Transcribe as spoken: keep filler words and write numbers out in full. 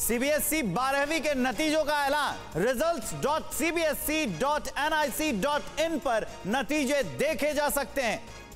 CBSE बारहवीं के नतीजों का ऐलान। Results dot C B S E dot N I C dot in पर नतीजे देखे जा सकते हैं।